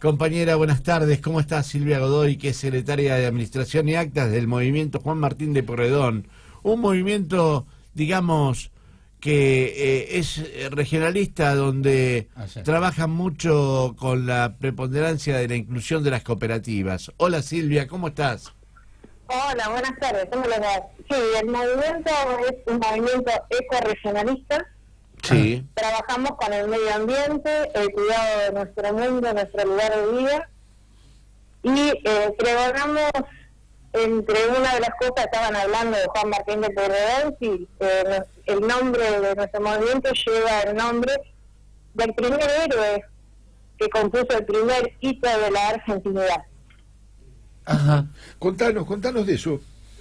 Compañera, buenas tardes. ¿Cómo está Silvia Godoy, que es secretaria de Administración y Actas del movimiento Juan Martín de Pueyrredón? Un movimiento, digamos, que es regionalista, donde trabajan mucho con la preponderancia de la inclusión de las cooperativas. Hola Silvia, ¿cómo estás? Hola, buenas tardes, ¿cómo les va? Sí, el movimiento es un movimiento ecorregionalista. Sí. Trabajamos con el medio ambiente, el cuidado de nuestro mundo, nuestro lugar de vida, y pregonamos, entre una de las cosas, estaban hablando de Juan Martín de Pueyrredón, y el nombre de nuestro movimiento lleva el nombre del primer héroe que compuso el primer hito de la argentinidad. Ajá. Contanos de eso.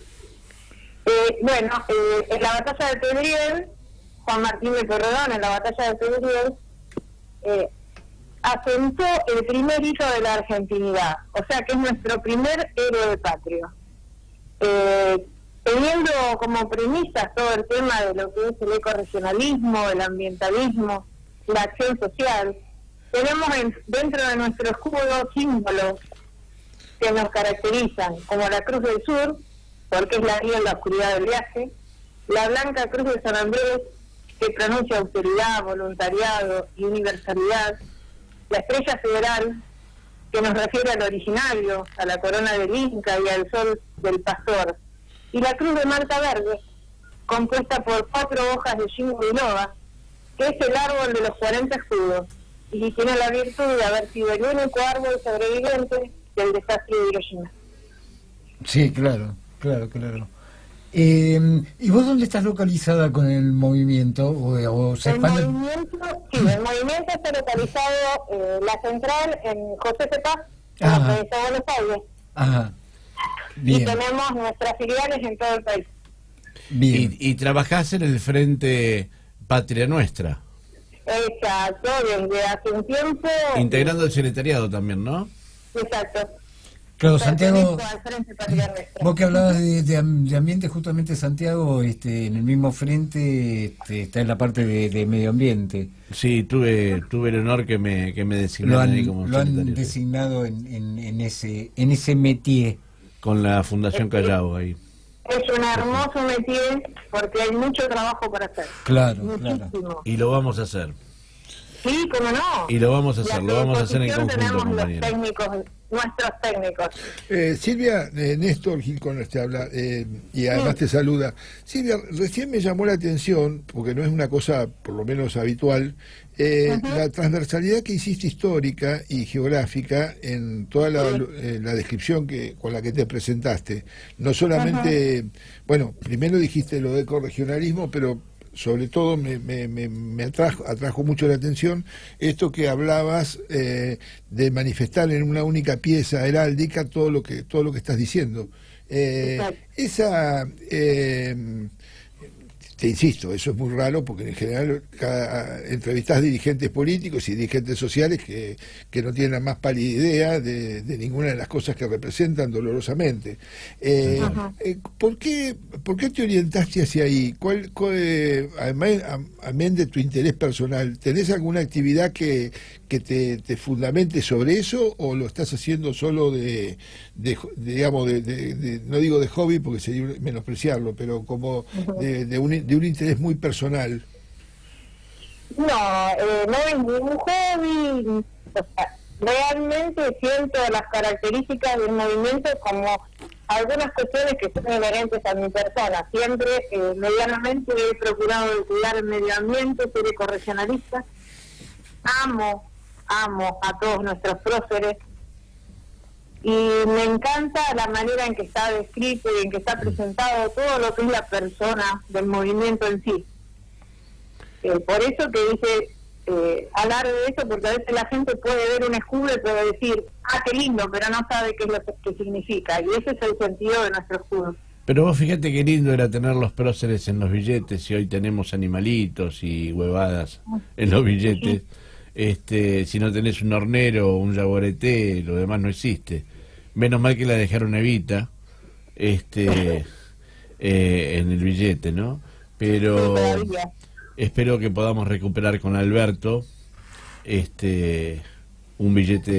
En la batalla de Pedriel, Juan Martín de Pueyrredón, en la batalla de Pedriel, asentó el primer hito de la argentinidad, o sea que es nuestro primer héroe patrio. Teniendo como premisas todo el tema de lo que es el ecorregionalismo, el ambientalismo, la acción social, tenemos dentro de nuestro escudo símbolos que nos caracterizan, como la Cruz del Sur, porque es la guía en la oscuridad del viaje, la Blanca Cruz de San Andrés, que pronuncia austeridad, voluntariado y universalidad, la Estrella Federal, que nos refiere al originario, a la corona del Inca y al sol del pastor, y la Cruz de Malta Verde, compuesta por 4 hojas de Ginkgo biloba, que es el árbol de los 40 escudos, y tiene la virtud de haber sido el único árbol sobreviviente del desastre de Hiroshima. Sí, claro. ¿Y vos dónde estás localizada con el movimiento? El movimiento está localizado, la central en José C. Paz, en la provincia de Buenos Aires. Ajá. Bien. Y tenemos nuestras filiales en todo el país. Bien. Y trabajás en el Frente Patria Nuestra. Exacto, desde hace un tiempo. Integrando el secretariado también, ¿no? Exacto. Claro, Santiago, vos que hablabas de ambiente, justamente Santiago, en el mismo frente, está en la parte de medio ambiente. Sí, tuve el honor que me designaran ahí como lo secretario. Han designado en ese métier. Con la Fundación Callao ahí. Es un hermoso métier porque hay mucho trabajo para hacer. Claro. Y lo vamos a hacer. Sí, cómo no. Y lo vamos a hacer, en conjunto, tenemos compañero. Nuestros técnicos. Silvia, Néstor Gilcones te habla y además te saluda. Silvia, recién me llamó la atención, porque no es una cosa por lo menos habitual, la transversalidad que hiciste histórica y geográfica en toda la descripción con la que te presentaste. No solamente, bueno, primero dijiste lo de ecorregionalismo, pero sobre todo me atrajo mucho la atención esto que hablabas de manifestar en una única pieza heráldica todo lo que estás diciendo. Te insisto, eso es muy raro porque en general entrevistás dirigentes políticos y dirigentes sociales que no tienen la más pálida idea de ninguna de las cosas que representan dolorosamente. ¿Por qué te orientaste hacia ahí? Además de tu interés personal, ¿tenés alguna actividad que te fundamente sobre eso o lo estás haciendo solo digamos, no digo de hobby porque sería menospreciarlo, pero como de un interés muy personal? No es ningún hobby. O sea, realmente siento las características del movimiento como algunas cuestiones que son inherentes a mi persona. Siempre, medianamente, he procurado cuidar el medio ambiente, ser ecorregionalista. Amo a todos nuestros próceres. Y me encanta la manera en que está descrito y en que está presentado todo lo que es la persona del movimiento en sí. Por eso que dice, hablar de eso, porque a veces la gente puede ver un escudo y puede decir, qué lindo, pero no sabe qué es lo que significa. Y ese es el sentido de nuestro escudo. Pero vos fíjate qué lindo era tener los próceres en los billetes, y hoy tenemos animalitos y huevadas en los billetes. Si no tenés un hornero o un yaguareté, lo demás no existe. Menos mal que la dejaron Evita en el billete, ¿no? Pero espero que podamos recuperar con Alberto un billete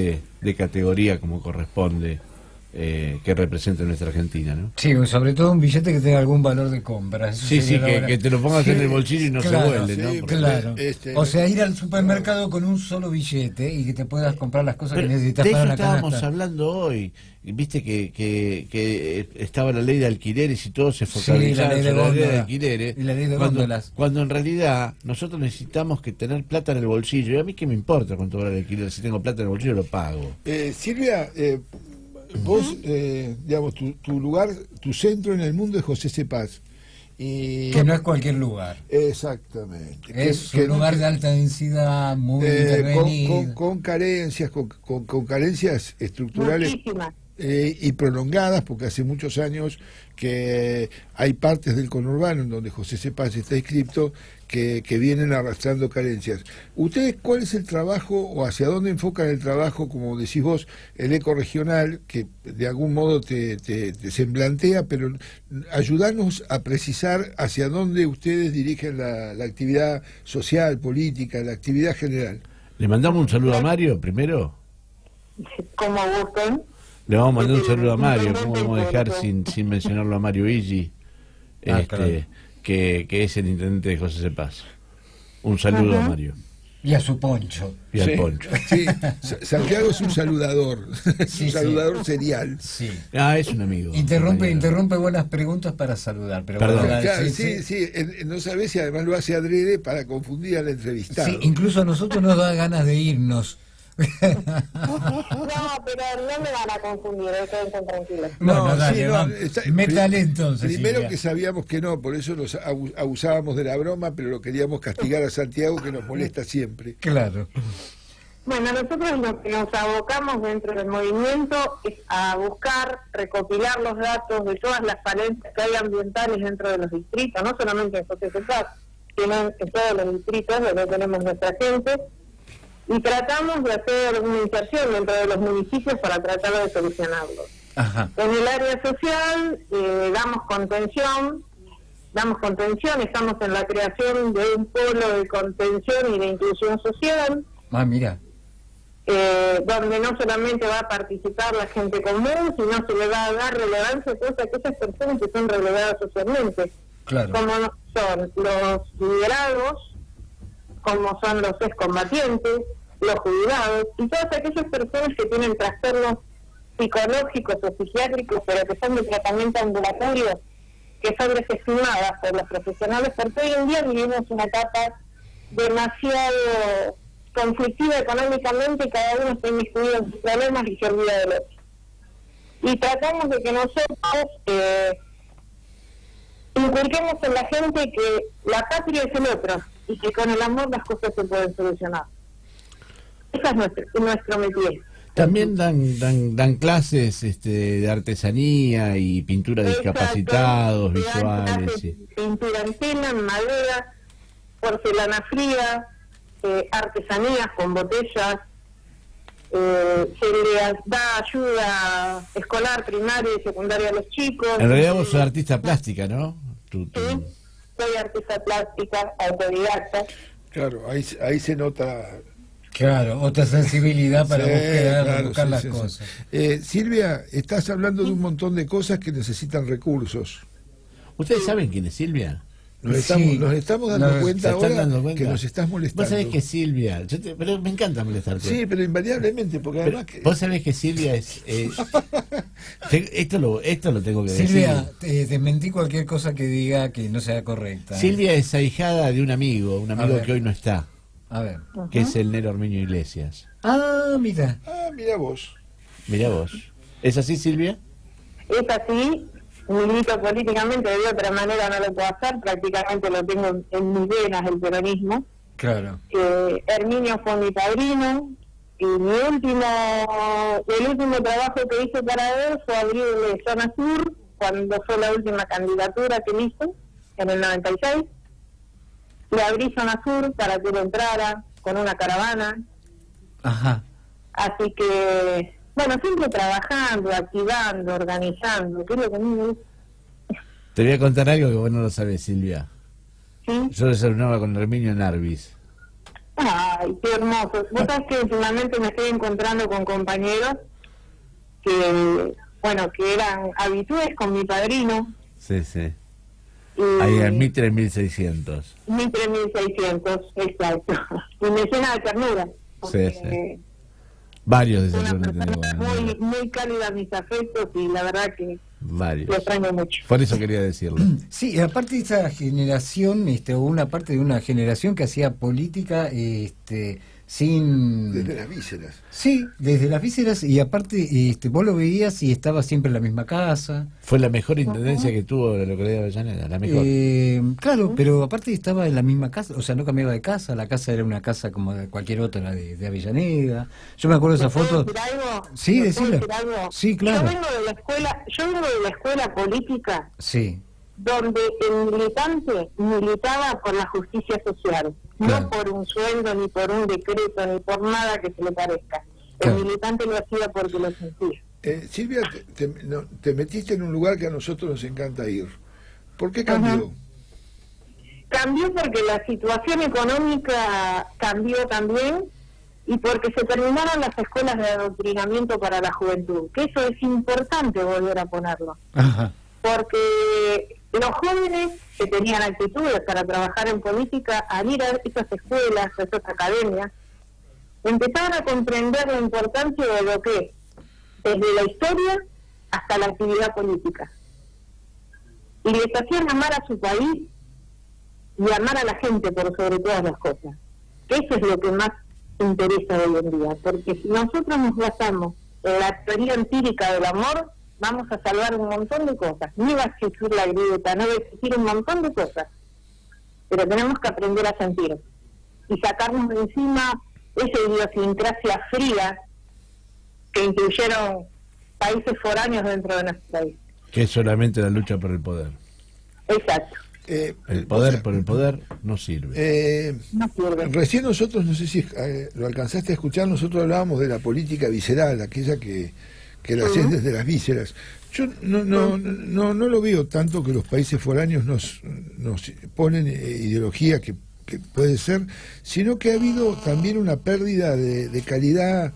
de categoría como corresponde, que represente nuestra Argentina, ¿no? Sí, sobre todo un billete que tenga algún valor de compra. Eso sí, que te lo pongas en el bolsillo y no claro, se vuelve, ¿no? Sí, claro. O sea, ir al supermercado con un solo billete y que te puedas comprar las cosas que necesitas para la canasta. Estábamos hablando hoy, viste que estaba la ley de alquileres y todo se focalizaba en la ley de alquileres, y la ley de góndolas. Cuando en realidad nosotros necesitamos que tener plata en el bolsillo. Y a mí qué me importa cuánto vale el alquiler, si tengo plata en el bolsillo lo pago. Silvia, vos, digamos, tu lugar, tu centro en el mundo es José Cepaz. Que no es cualquier lugar. Exactamente. Es un lugar de alta densidad, muy intervenido. Con carencias, con carencias estructurales. Muchísimas. Y prolongadas, porque hace muchos años que hay partes del conurbano en donde José Cepaz está inscripto que vienen arrastrando carencias. ¿Ustedes cuál es el trabajo o hacia dónde enfocan el trabajo, como decís vos, el ecorregional, que de algún modo te semblantea, pero ayudarnos a precisar hacia dónde ustedes dirigen la actividad social, política, la actividad general? ¿Le mandamos un saludo a Mario primero? Como gusten. Le vamos a mandar un saludo a Mario, ¿cómo vamos a dejar sin mencionarlo a Mario Iggi, claro. que es el intendente de José Cepaz? Un saludo a Mario. Y a su Poncho. Y al Poncho. Sí, Santiago es un saludador, un saludador serial. Sí. Es un amigo. Interrumpe buenas preguntas para saludar. Pero perdón. Claro, sí, no sabés si además lo hace adrede para confundir al entrevistado. Sí, incluso a nosotros nos da ganas de irnos. No, pero no me van a confundir, quédense tranquilos. Métale entonces. Primero Silvia. que sabíamos que no, por eso nos abusábamos de la broma, pero lo queríamos castigar a Santiago, que nos molesta siempre. Claro. Bueno, nosotros lo que nos abocamos dentro del movimiento es a buscar, recopilar los datos de todas las falencias que hay ambientales dentro de los distritos, no solamente en José Cepaz, sino en todos los distritos donde tenemos nuestra gente. Y tratamos de hacer una inserción dentro de los municipios para tratar de solucionarlos. Ajá. En el área social damos contención, estamos en la creación de un polo de contención y de inclusión social. Mira. Donde no solamente va a participar la gente común, sino se le va a dar relevancia a aquellas personas que son relegadas socialmente. Claro. Como son los liberados, como son los excombatientes, los jubilados y todas aquellas personas que tienen trastornos psicológicos o psiquiátricos, pero que son de tratamiento ambulatorio, que son desestimadas por los profesionales, porque hoy en día vivimos una etapa demasiado conflictiva económicamente y cada uno está inmiscuido en sus problemas y se olvida del otro. Y tratamos de que nosotros inculquemos en la gente que la patria es el otro y que con el amor las cosas se pueden solucionar. Ese es nuestro métier. También dan clases de artesanía y pintura de discapacitados, visuales. Pintura en tela, en madera, porcelana fría, artesanías con botellas, se les da ayuda escolar, primaria y secundaria a los chicos. En realidad vos sos artista plástica, ¿no? Sí, soy artista plástica, autodidacta. Claro, ahí se nota. Claro, otra sensibilidad para buscar las cosas. Silvia, estás hablando de un montón de cosas que necesitan recursos. ¿Ustedes saben quién es Silvia? Nos estamos dando cuenta ahora que nos estás molestando. Vos sabés que Silvia, pero me encanta molestarte. Sí, pero invariablemente, porque además vos sabés que Silvia es esto lo tengo que decir. Silvia, desmentí cualquier cosa que diga que no sea correcta. Silvia es ahijada de un amigo que hoy no está. A ver. Que es el Nero Ormeño Iglesias. Mira. Mira vos. Mira vos. ¿Es así, Silvia? Es así. Milito políticamente, de otra manera no lo puedo hacer, prácticamente lo tengo en mis venas el peronismo. Claro. Herminio fue mi padrino y el último trabajo que hice para él fue abrirle Zona Sur cuando fue la última candidatura que hizo en el 96. Le abrí Zona Sur para que él entrara con una caravana. Ajá. Así que bueno, siempre trabajando, activando, organizando, que es lo que a mí me gusta. Te voy a contar algo que vos no lo sabés, Silvia. ¿Sí? Yo desayunaba con Herminio en Arvis. Ay, qué hermoso. Vos sabés que últimamente me estoy encontrando con compañeros que, bueno, que eran habitués con mi padrino. Sí, sí. Ahí en Mitre 1600. Mitre 1600, exacto. Y me llena de ternura. Sí, sí. Varios de esos muy cálida mis afectos y la verdad que varios. lo extraño mucho. Por eso quería decirlo. Sí, aparte de esa generación, o una parte de una generación que hacía política, sin... Desde las vísceras. Sí, desde las vísceras, y aparte vos lo veías y estaba siempre en la misma casa. Fue la mejor intendencia que tuvo la localidad de Avellaneda, la mejor. Claro, pero aparte estaba en la misma casa, o sea, no cambiaba de casa, la casa era una casa como de cualquier otra de Avellaneda. Yo me acuerdo de esa foto. ¿Decir algo? Sí, decirlo. Sí, claro. Yo vengo de la escuela política. Sí. Donde el militante militaba por la justicia social, claro. No por un sueldo, ni por un decreto, ni por nada que se le parezca. Claro. El militante lo hacía porque lo sentía. Silvia, te metiste en un lugar que a nosotros nos encanta ir. ¿Por qué cambió? Cambió porque la situación económica cambió también y porque se terminaron las escuelas de adoctrinamiento para la juventud, que eso es importante volver a ponerlo. Ajá. Porque los jóvenes que tenían actitudes para trabajar en política, al ir a esas escuelas, a esas academias, empezaron a comprender la importancia de lo que es, desde la historia hasta la actividad política. Y les hacían amar a su país y amar a la gente por sobre todas las cosas. Eso es lo que más interesa hoy en día, porque si nosotros nos basamos en la teoría empírica del amor, vamos a salvar un montón de cosas. No va a existir la grieta, no va a existir un montón de cosas. Pero tenemos que aprender a sentir y sacarnos de encima esa idiosincrasia fría que incluyeron países foráneos dentro de nuestro país. Que es solamente la lucha por el poder. Exacto. El poder por el poder no sirve. No sirve. Recién nosotros, no sé si lo alcanzaste a escuchar, nosotros hablábamos de la política visceral, aquella que la haces desde las vísceras. Yo no lo veo tanto que los países foráneos nos ponen ideología que puede ser, sino que ha habido también una pérdida de calidad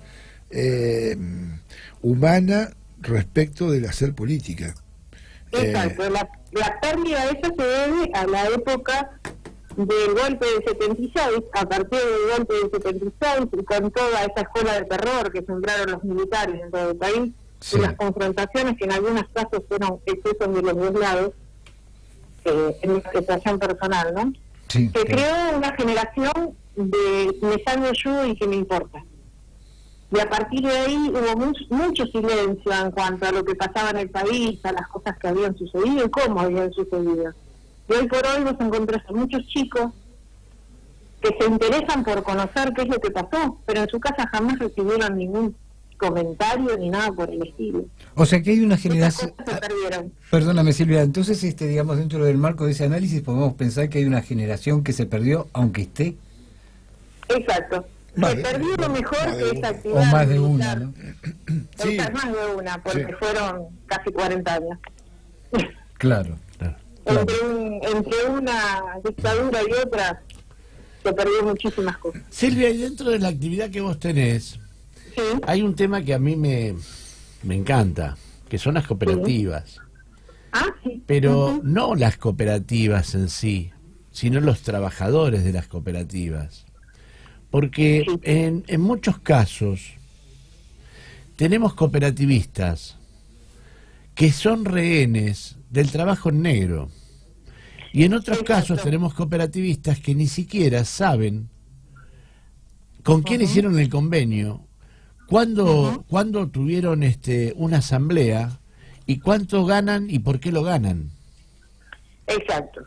humana respecto del hacer política. Exacto, la pérdida esa se debe a la época del golpe del 76, a partir del golpe del 76 y con toda esa escuela de terror que sembraron los militares en todo el país, sí. Y las confrontaciones que en algunos casos fueron excesos de los dos lados, en mi situación personal, ¿no? Sí, se creó una generación de me salgo yo y que me importa. Y a partir de ahí hubo mucho silencio en cuanto a lo que pasaba en el país, a las cosas que habían sucedido y cómo habían sucedido. Y hoy por hoy nos encontramos a muchos chicos que se interesan por conocer qué es lo que pasó, pero en su casa jamás recibieron ningún comentario ni nada por el estilo. O sea que hay una generación... Se perdieron. Perdóname, Silvia, entonces digamos, dentro del marco de ese análisis podemos pensar que hay una generación que se perdió aunque esté... Exacto. Se perdió lo mejor que esa actividad. O más de una, ¿no? Sí. Más de una, porque sí. Fueron casi 40 años. Claro. Entre una dictadura y otra se perdió muchísimas cosas. Silvia, y dentro de la actividad que vos tenés, sí. Hay un tema que a mí me encanta, que son las cooperativas. Sí. Ah, sí. Pero no las cooperativas en sí, sino los trabajadores de las cooperativas. Porque sí. en muchos casos tenemos cooperativistas que son rehenes del trabajo en negro. Y en otros casos tenemos cooperativistas que ni siquiera saben con quién hicieron el convenio, cuándo tuvieron una asamblea y cuánto ganan y por qué lo ganan. Exacto.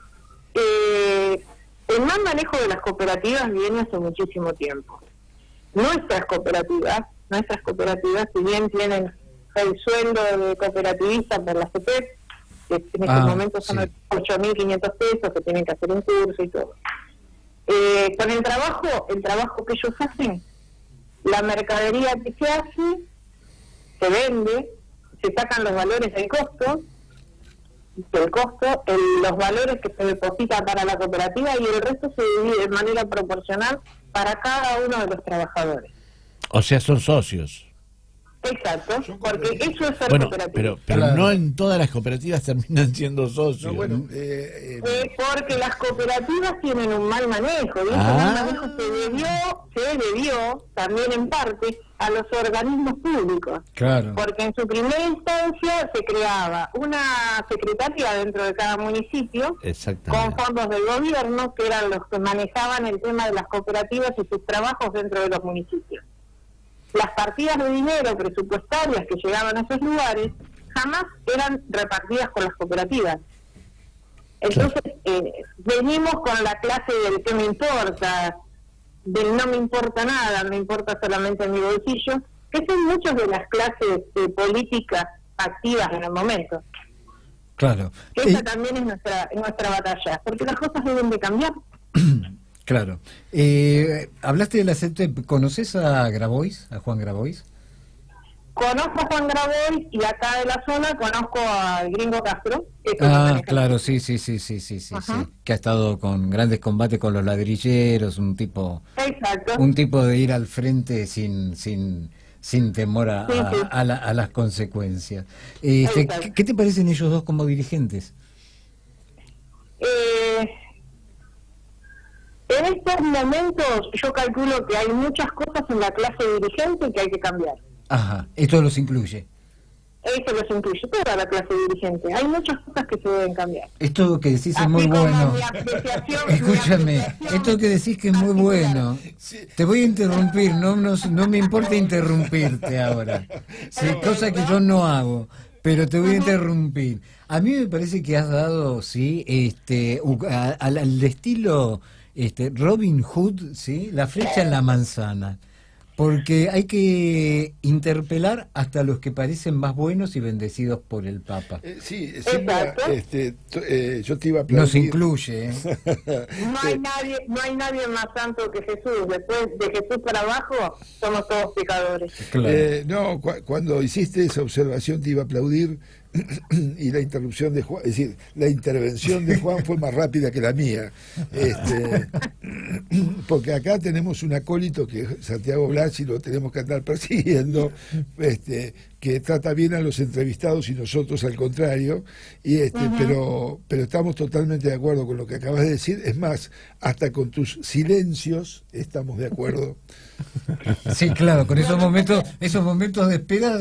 El mal manejo de las cooperativas viene hace muchísimo tiempo. Nuestras cooperativas, si bien tienen el sueldo de cooperativista por la CEPEC, que en estos momentos son 8.500 pesos, que tienen que hacer un curso y todo. Con el trabajo que ellos hacen, la mercadería que se hace, se vende, se sacan los valores del costo, los valores que se depositan para la cooperativa y el resto se divide de manera proporcional para cada uno de los trabajadores. O sea, son socios. Exacto, porque eso es ser bueno, cooperativo. pero claro. no en todas las cooperativas terminan siendo socios. No, bueno, Porque las cooperativas tienen un mal manejo, y ese mal manejo se debió también en parte a los organismos públicos. Claro. Porque en su primera instancia se creaba una secretaría dentro de cada municipio con Exactamente. fondos del gobierno, que eran los que manejaban el tema de las cooperativas y sus trabajos dentro de los municipios. Las partidas de dinero presupuestarias que llegaban a esos lugares jamás eran repartidas con las cooperativas. Entonces, venimos con la clase del que me importa, del no me importa nada, me importa solamente mi bolsillo, que son muchas de las clases políticas activas en el momento. Claro. Esa también es nuestra batalla, porque las cosas deben de cambiar. Claro. Hablaste de la CETEP. ¿Conoces a Grabois, a Juan Grabois? Conozco a Juan Grabois y acá de la zona conozco al Gringo Castro. Claro, sí, que ha estado con grandes combates con los ladrilleros, un tipo de ir al frente sin temor a las consecuencias. ¿Qué te parecen ellos dos como dirigentes? En estos momentos yo calculo que hay muchas cosas en la clase dirigente que hay que cambiar. Ajá, esto los incluye. Eso los incluye, toda la clase dirigente. Hay muchas cosas que se deben cambiar. Esto que decís es muy bueno. Escúchame, esto que decís que es muy bueno. Te voy a interrumpir, no me importa interrumpirte ahora. Sí, cosa que yo no hago, pero te voy a interrumpir. A mí me parece que has dado, sí, al estilo Robin Hood, sí, la flecha en la manzana. Porque hay que interpelar hasta los que parecen más buenos y bendecidos por el Papa. Sí, yo te iba a aplaudir. Nos incluye. No hay nadie más santo que Jesús. Después de Jesús para abajo, somos todos pecadores. Claro. Cuando hiciste esa observación te iba a aplaudir y la interrupción de Juan, es decir, la intervención de Juan fue más rápida que la mía. Porque acá tenemos un acólito que es Santiago Blasi, lo tenemos que andar persiguiendo, que trata bien a los entrevistados y nosotros al contrario, pero estamos totalmente de acuerdo con lo que acabas de decir. Es más, hasta con tus silencios estamos de acuerdo. Sí, claro, con esos momentos de espera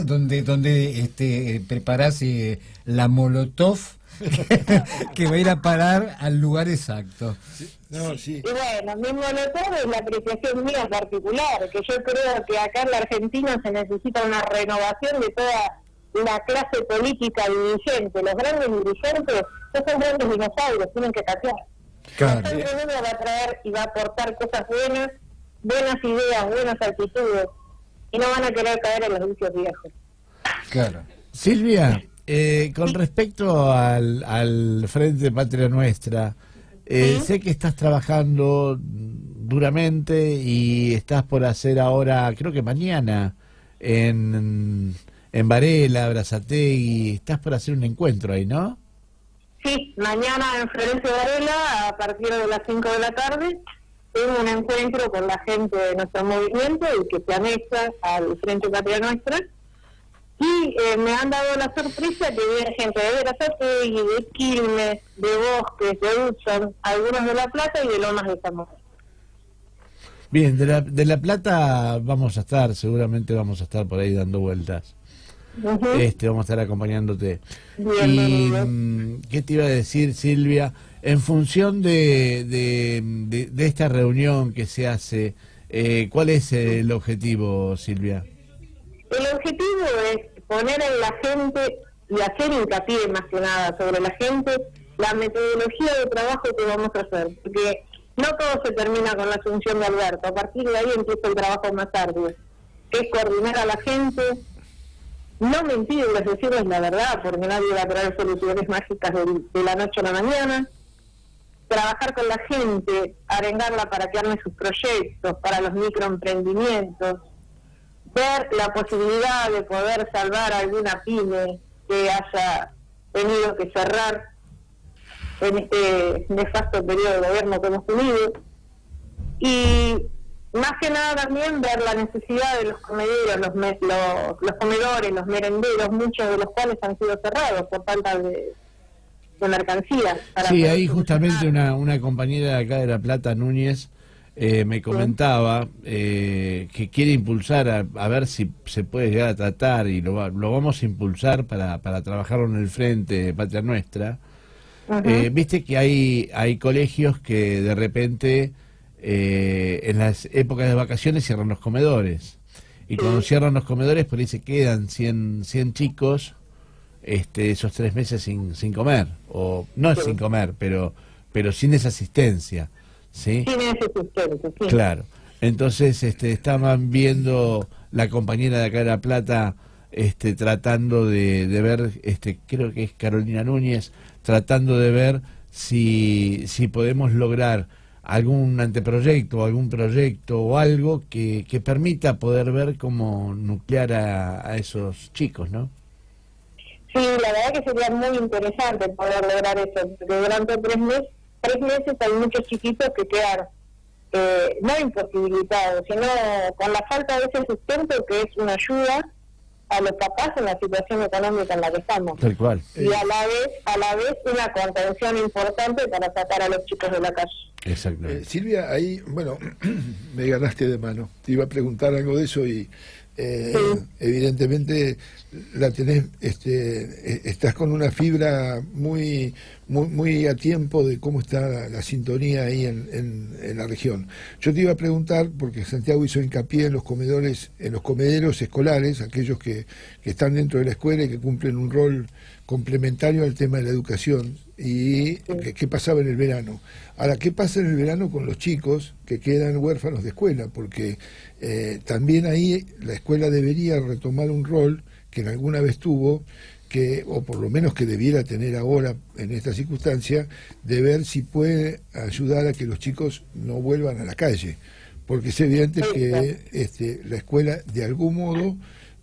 donde preparás la molotov que va a ir a parar al lugar exacto. Sí. Y bueno, mi molotov es la apreciación mía particular, que yo creo que acá en la Argentina se necesita una renovación de toda la clase política dirigente. Los grandes dirigentes no son grandes dinosaurios, tienen que cambiar. Claro. El Centro va a traer y va a aportar cosas buenas ideas, buenas actitudes, y no van a querer caer en los vicios viejos. Claro. Silvia, con respecto al Frente Patria Nuestra, sé que estás trabajando duramente y estás por hacer ahora, creo que mañana, en Varela, Brazzategui, estás por hacer un encuentro ahí, ¿no? Sí, mañana en Florencio Varela, a partir de las 5 de la tarde, tengo un encuentro con la gente de nuestro movimiento y que se anexa al Frente Patria Nuestra. Y me han dado la sorpresa que viene gente de Brazzategui, de Quilmes, de Bosques, de Hudson, algunos de La Plata y de Lomas de Zamora. Bien, de la Plata seguramente vamos a estar por ahí dando vueltas. Vamos a estar acompañándote. Bien, ¿Qué te iba a decir, Silvia? En función de esta reunión que se hace, ¿cuál es el objetivo, Silvia? El objetivo es poner en la gente y hacer hincapié más que nada sobre la gente la metodología de trabajo que vamos a hacer, porque no todo se termina con la asunción de Alberto. A partir de ahí empieza el trabajo más arduo, que es coordinar a la gente, no mentirles, decirles la verdad, porque nadie va a traer soluciones mágicas de la noche a la mañana. Trabajar con la gente, arengarla para que arme sus proyectos, para los microemprendimientos, ver la posibilidad de poder salvar alguna pyme que haya tenido que cerrar en este nefasto periodo de gobierno que hemos tenido, y más que nada también ver la necesidad de los comederos, los comedores, los merenderos, muchos de los cuales han sido cerrados por falta de mercancías. Sí, ahí justamente una compañera de acá de La Plata, Núñez, me comentaba que quiere impulsar a ver si se puede llegar a tratar, y lo vamos a impulsar para trabajarlo en el frente de Patria Nuestra. Viste que hay colegios que de repente en las épocas de vacaciones cierran los comedores, y cuando cierran los comedores por ahí se quedan 100 chicos esos 3 meses sin comer, o no sin comer, pero sin esa asistencia. ¿Sí? Sin esa asistencia, sí. Claro. Entonces estaban viendo la compañera de acá de La Plata tratando de ver, creo que es Carolina Núñez, tratando de ver si podemos lograr algún anteproyecto o algún proyecto o algo que permita poder ver cómo nuclear a esos chicos, ¿no? Sí, la verdad que sería muy interesante poder lograr eso, porque durante 3 meses hay muchos chiquitos que quedan no imposibilitados, sino con la falta de ese sustento, que es una ayuda a los papás en la situación económica en la que estamos. Tal cual. Y a la vez una contención importante para sacar a los chicos de la calle. Exacto. Silvia, ahí, bueno, me ganaste de mano. Te iba a preguntar algo de eso y evidentemente la tenés, estás con una fibra muy a tiempo de cómo está la sintonía ahí en la región. Yo te iba a preguntar, porque Santiago hizo hincapié en los comederos escolares, aquellos que están dentro de la escuela y que cumplen un rol complementario al tema de la educación, y qué pasaba en el verano. Ahora, ¿qué pasa en el verano con los chicos que quedan huérfanos de escuela? Porque también ahí la escuela debería retomar un rol que en alguna vez tuvo, o por lo menos que debiera tener ahora en esta circunstancia, de ver si puede ayudar a que los chicos no vuelvan a la calle, porque es evidente que la escuela de algún modo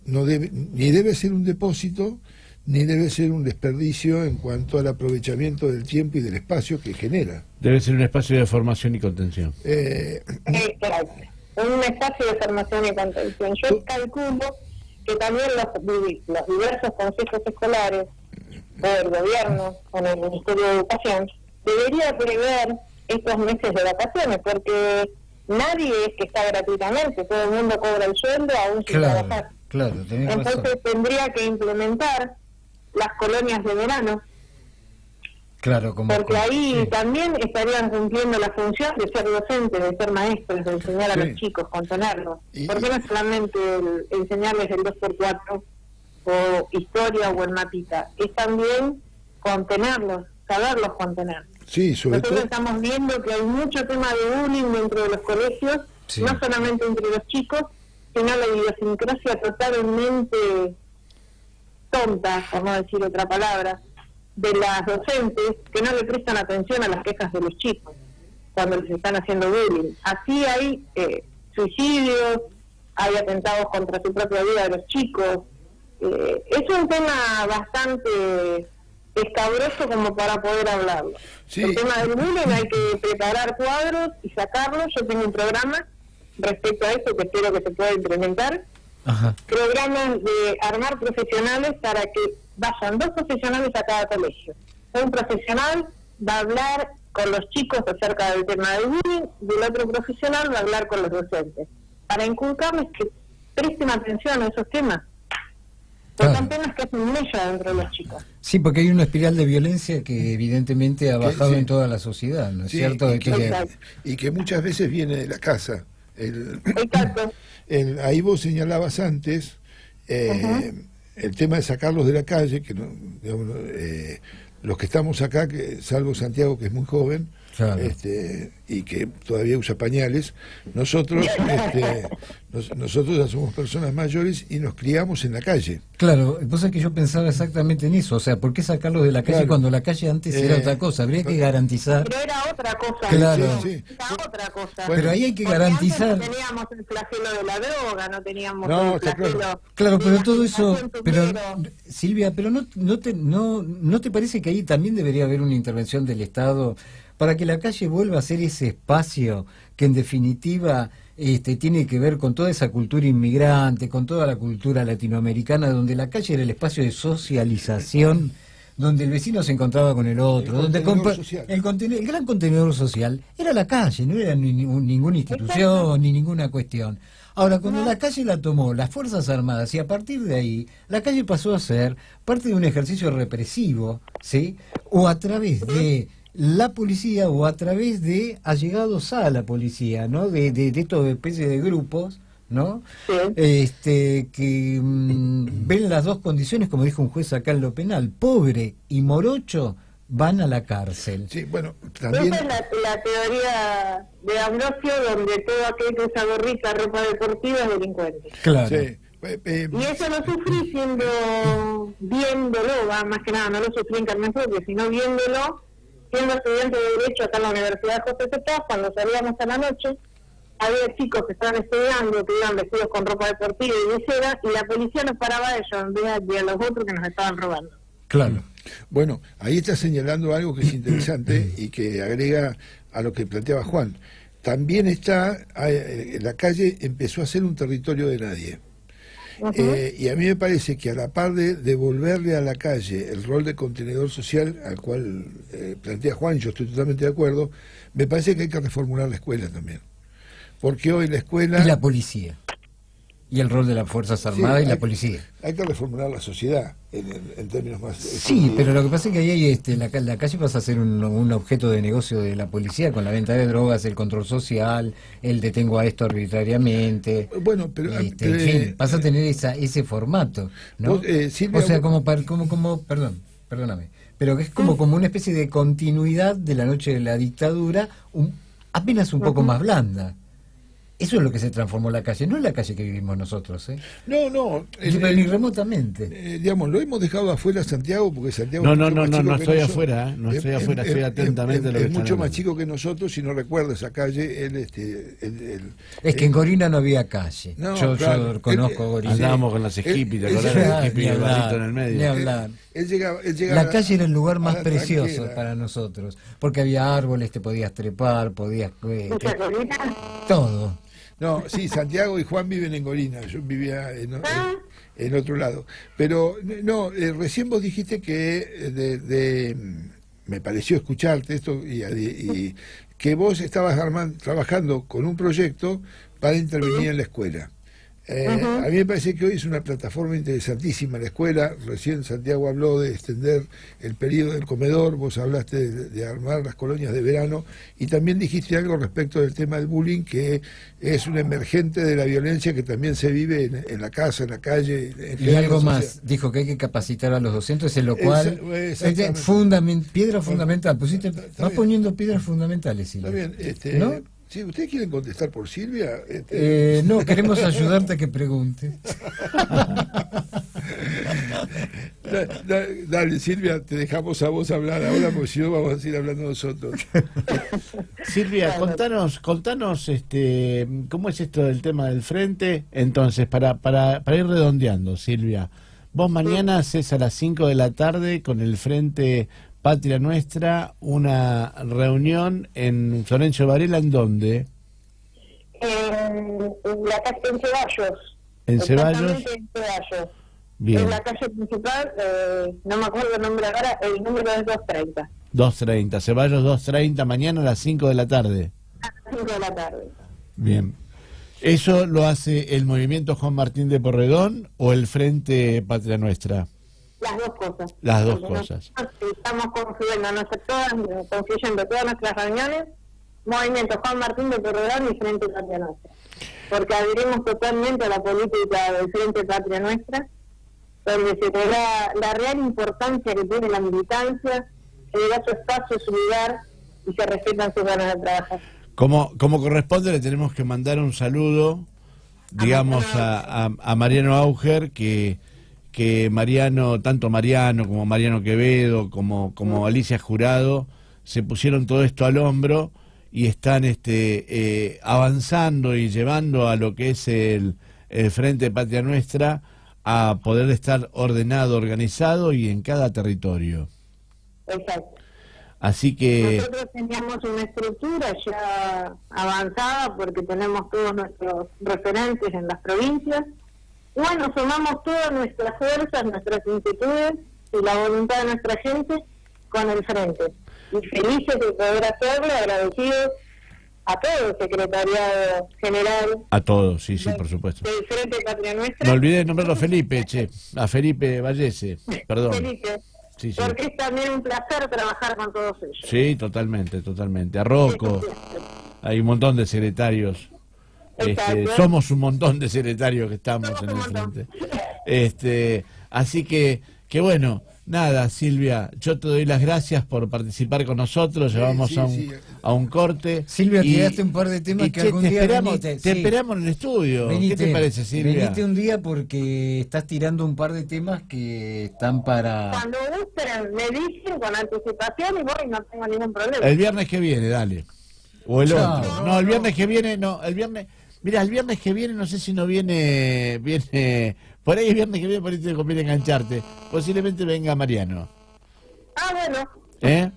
ni debe ser un depósito, ni debe ser un desperdicio en cuanto al aprovechamiento del tiempo y del espacio que genera. Debe ser un espacio de formación y contención. Exacto. Un espacio de formación y contención. Yo calculo que también los diversos consejos escolares, o el gobierno, con el Ministerio de Educación, debería prever estos meses de vacaciones, porque nadie es que está gratuitamente, todo el mundo cobra el sueldo aún sin trabajar. Claro, entonces tendría que implementar las colonias de verano, claro, porque ahí también estarían cumpliendo la función de ser docentes, de ser maestros, de enseñar a los chicos, contenerlos. ¿Por qué no solamente enseñarles el 2x4 o historia o el mapita? Es también contenerlos, saberlos contener. Sí, Nosotros estamos viendo que hay mucho tema de bullying dentro de los colegios, no solamente entre los chicos, sino la idiosincrasia totalmente tonta, por no decir otra palabra, de las docentes que no le prestan atención a las quejas de los chicos cuando les están haciendo bullying. Así hay suicidios, hay atentados contra su propia vida de los chicos. Es un tema bastante escabroso como para poder hablarlo. El tema del bullying hay que preparar cuadros y sacarlos. Yo tengo un programa respecto a eso que espero que se pueda implementar. Programas de armar profesionales para que vayan 2 profesionales a cada colegio. Un profesional va a hablar con los chicos acerca del tema del bullying y el otro profesional va a hablar con los docentes, para inculcarles que presten atención a esos temas. Son temas que hacen mella dentro de los chicos. Sí, porque hay una espiral de violencia que evidentemente ha bajado en toda la sociedad, ¿no es cierto? Y que muchas veces viene de la casa. Exacto. Ahí vos señalabas antes el tema de sacarlos de la calle, que no, digamos, los que estamos acá, que salvo Santiago, que es muy joven, y que todavía usa pañales, nosotros nosotros ya somos personas mayores y nos criamos en la calle. Claro, vos sabés que yo pensaba exactamente en eso, o sea, ¿por qué sacarlos de la calle cuando la calle antes era otra cosa? Habría que garantizar... Pero era otra cosa. Claro. Era otra cosa. Pero ahí hay que garantizar... Antes no teníamos el flagelo de la droga, no teníamos el flagelo... Claro, pero todo eso... Pero Silvia, pero ¿no te parece que ahí también debería haber una intervención del Estado para que la calle vuelva a ser ese espacio que en definitiva tiene que ver con toda esa cultura inmigrante, con toda la cultura latinoamericana, donde la calle era el espacio de socialización, donde el vecino se encontraba con el otro, el gran contenedor social era la calle, no era ninguna institución ni ninguna cuestión. Ahora, cuando la calle la tomó las Fuerzas Armadas, y a partir de ahí, la calle pasó a ser parte de un ejercicio represivo, ¿sí? O a través de la policía o a través de allegados a la policía, ¿no? De estos especies de grupos, ¿no? Sí. Que ven las dos condiciones, como dijo un juez acá en lo penal, pobre y morocho van a la cárcel. Sí, bueno, también... Esa es la teoría de Ambrosio, donde todo aquel que usa gorrita, ropa deportiva es delincuente. Claro. Sí. Y eso lo sufrí viéndolo, más que nada, no lo sufrí en carne propia, sino viéndolo, siendo estudiante de Derecho acá en la Universidad José Cepaz, cuando salíamos a la noche, había chicos que estaban estudiando, que iban vestidos con ropa deportiva y de seda, y la policía nos paraba a ellos en vez de a los otros que nos estaban robando. Claro. Bueno, ahí está señalando algo que es interesante y que agrega a lo que planteaba Juan. También la calle empezó a ser un territorio de nadie. Y a mí me parece que a la par de devolverle a la calle el rol de contenedor social al cual plantea Juan, yo estoy totalmente de acuerdo, me parece que hay que reformular la escuela también. Porque hoy la escuela... Y la policía. Y el rol de las Fuerzas Armadas y la policía. Hay que reformular la sociedad en términos más... Sí, pero lo que pasa es que ahí hay, la calle pasa a ser un objeto de negocio de la policía, con la venta de drogas, el control social, el detengo a esto arbitrariamente. Bueno, pero... en fin, pasa a tener ese formato, ¿no? Silvia, o sea, perdón, perdóname, pero que es como una especie de continuidad de la noche de la dictadura, apenas un poco más blanda. Eso es lo que se transformó la calle, no es la calle que vivimos nosotros, ¿eh? No. Ni remotamente. Digamos, lo hemos dejado afuera Santiago, porque Santiago... No estoy afuera, no estoy afuera, estoy atentamente lo que es mucho más chico que nosotros, si no recuerda esa calle, es que en Gorina no había calle. Yo conozco Gorina. Andábamos con las hippies, ¿te acordás de las hippies y el barrito en el medio? Ni hablar. Él llegaba la calle era el lugar más precioso para nosotros, porque había árboles, te podías trepar, podías... todo. No, sí, Santiago y Juan viven en Gorina, yo vivía en otro lado. Pero, recién vos dijiste que me pareció escucharte esto, y que vos estabas trabajando con un proyecto para intervenir en la escuela. A mí me parece que hoy es una plataforma interesantísima la escuela. Recién Santiago habló de extender el periodo del comedor, vos hablaste de armar las colonias de verano, y también dijiste algo respecto del tema del bullying, que es un emergente de la violencia que también se vive en la casa, en la calle. Y algo más, dijo que hay que capacitar a los docentes, en lo cual piedra fundamental. Vas poniendo piedras fundamentales, Silvia. Está bien, ¿no? Si ustedes quieren contestar por Silvia... No, queremos ayudarte a que pregunte. Dale, Silvia, te dejamos a vos hablar ahora, porque si no vamos a seguir hablando nosotros. Silvia, contanos cómo es esto del tema del frente. Entonces, para ir redondeando, Silvia, vos mañana haces a las 5 de la tarde con el Frente Patria Nuestra una reunión en Florencio Varela. ¿En dónde? En la calle en Ceballos. ¿En Ceballos? En Ceballos. Bien. En la calle principal, no me acuerdo el nombre ahora, el número es 230. 230, Ceballos 230, mañana a las 5 de la tarde. A las 5 de la tarde. Bien. ¿Eso lo hace el Movimiento Juan Martín de Porredón o el Frente Patria Nuestra? Las dos cosas. Las dos cosas. Estamos confluyendo todas nuestras reuniones, Movimiento Juan Martín de Porredón y Frente Patria Nuestra. Porque adherimos totalmente a la política del Frente Patria Nuestra, donde se te da la real importancia que tiene la militancia, se le da su espacio, su lugar y se respetan sus ganas de trabajar. Como corresponde, le tenemos que mandar un saludo, digamos, a Mariano Auger, que Mariano, tanto Mariano como Mariano Quevedo, como Alicia Jurado, se pusieron todo esto al hombro y están avanzando y llevando a lo que es el Frente Patria Nuestra a poder estar ordenado, organizado y en cada territorio. Exacto. Así que... Nosotros teníamos una estructura ya avanzada porque tenemos todos nuestros referentes en las provincias. Bueno, sumamos todas nuestras fuerzas, nuestras inquietudes y la voluntad de nuestra gente con el frente. Y felices de poder hacerlo, agradecidos a todo el secretariado general. A todos, sí, por supuesto. Del Frente Patria Nuestra. No olvidé nombrarlo a Felipe, a Felipe Vallese, perdón. Felipe. Sí. Porque es también un placer trabajar con todos ellos. Sí, totalmente. A Rocco, hay un montón de secretarios. Somos un montón de secretarios que estamos en el frente. Así que bueno, nada, Silvia, yo te doy las gracias por participar con nosotros. Llevamos a un corte. Silvia, tiraste un par de temas que algún día te esperamos en el estudio. ¿Qué te parece, Silvia? Venite un día porque estás tirando un par de temas que están para... Cuando gusten, me dicen con anticipación y voy, no tengo ningún problema. El viernes que viene, dale. O el otro. No, el viernes que viene, no, el viernes... Mira, el viernes que viene, no sé si no viene... Por ahí el viernes que viene, por ahí te conviene engancharte. Posiblemente venga Mariano. Ah, bueno.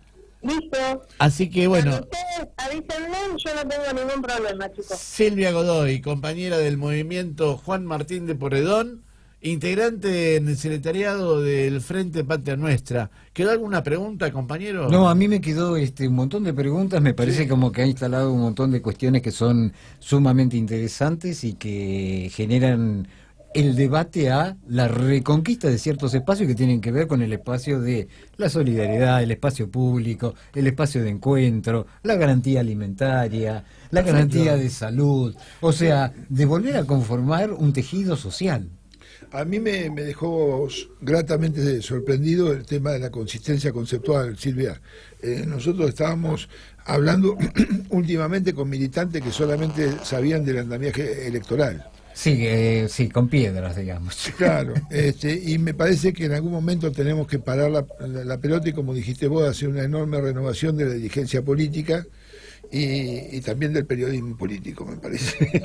Listo. Así que bueno. Ustedes avísenme, yo no tengo ningún problema, chicos. Silvia Godoy, compañera del movimiento Juan Martín de Porredón, integrante en el secretariado del Frente Patria Nuestra. ¿Quedó alguna pregunta, compañero? No, a mí me quedó un montón de preguntas. Me parece como que ha instalado un montón de cuestiones que son sumamente interesantes y que generan el debate a la reconquista de ciertos espacios que tienen que ver con el espacio de la solidaridad, el espacio público, el espacio de encuentro, la garantía alimentaria, la garantía de salud, o sea, de volver a conformar un tejido social. A mí me dejó gratamente sorprendido el tema de la consistencia conceptual, Silvia. Nosotros estábamos hablando últimamente con militantes que solamente sabían del andamiaje electoral. Sí, con piedras, digamos. Claro, y me parece que en algún momento tenemos que parar la pelota y, como dijiste vos, hacer una enorme renovación de la dirigencia política y también del periodismo político, me parece.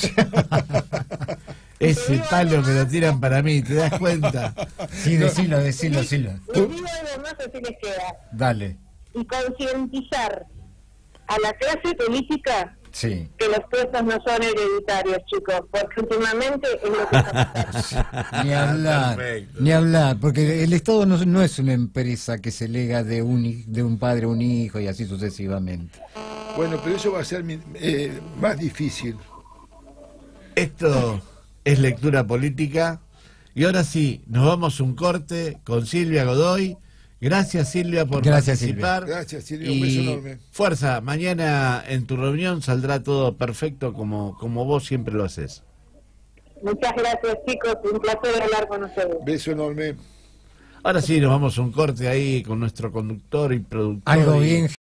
Ese palo me lo tiran para mí, ¿te das cuenta? Sí, decilo. Les digo algo más, así les queda. Dale. Y concientizar a la clase política que los puestos no son hereditarios, chicos, porque últimamente es lo que está pasando. Ni hablar, porque el Estado no es una empresa que se lega de un padre a un hijo y así sucesivamente. Bueno, pero eso va a ser más difícil. Esto es lectura política y ahora sí, nos vamos a un corte con Silvia Godoy. Gracias, Silvia, por participar. Silvia. Gracias, Silvia, un beso enorme. Fuerza, mañana en tu reunión saldrá todo perfecto como vos siempre lo haces. Muchas gracias, chicos, un placer hablar con ustedes. Beso enorme. Ahora sí, nos vamos a un corte ahí con nuestro conductor y productor. Algo bien